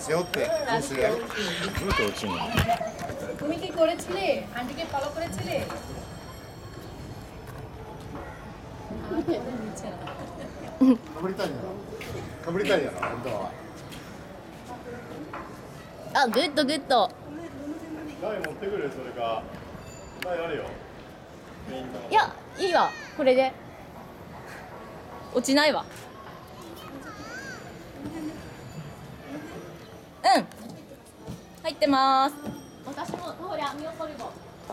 背負ってどうする？ どうやって落ちるの？ তুমি কি করেছিলে আন্টিকে ফলো করেছিলে かぶりたいんやろ。かぶりたいんやろ本当は。 あ、グッドグッド。 台持ってくるそれか。台あるよ。 いや、いいわ、これで。落ちないわ。うん。入ってます。私も通り網を取るぼ。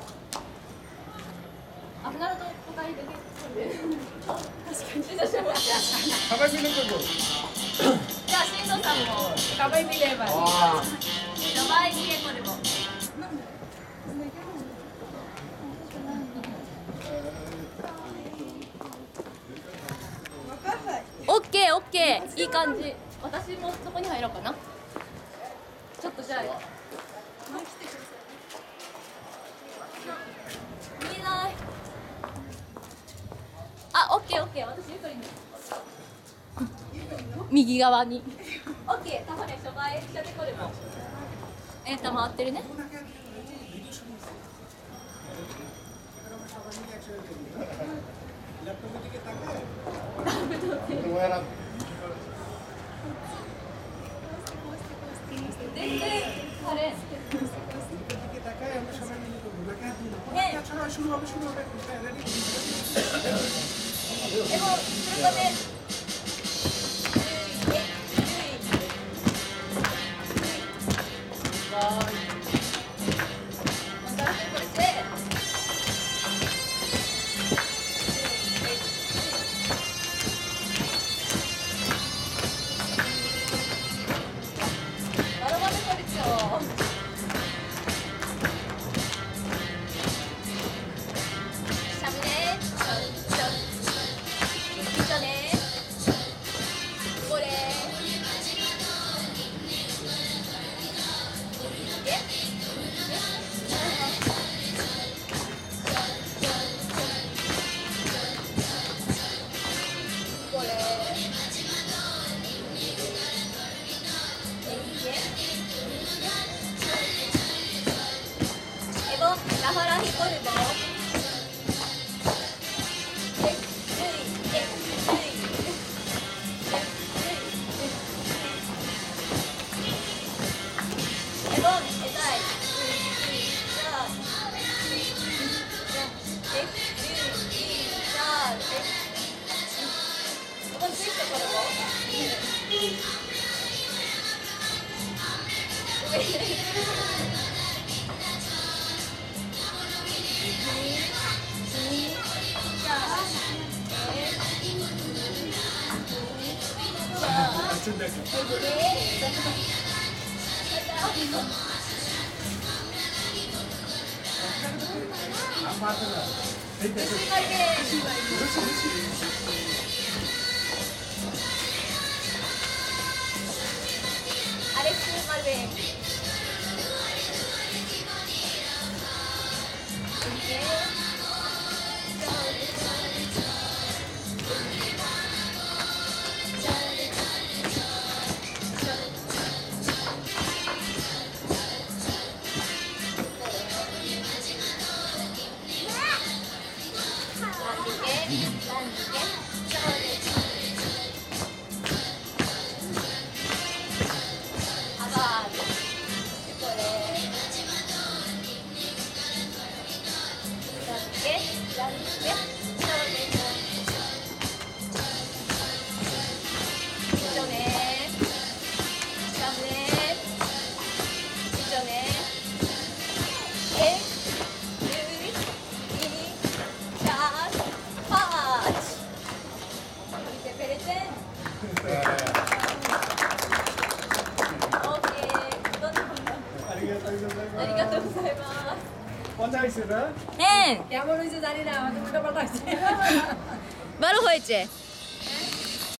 危なると都会で確かに緊張しました。 高木のとこ。 じゃあ、新藤さんも。 সবাই মিলে এবার সবাই মিলে করবオッケーオッケー、いい感じ。私もそこに入ろうかな。ちょっとじゃあ見えない。あ、オッケーオッケー、私ゆっくりに右側にオッケー、たまに初回しちゃってこれも回ってるね。 もうやらん。 全然あれでもそれがね কেমন হয়েছে জানি না আমাদের উল্টো পাল্টা হয়েছে ভালো হয়েছে।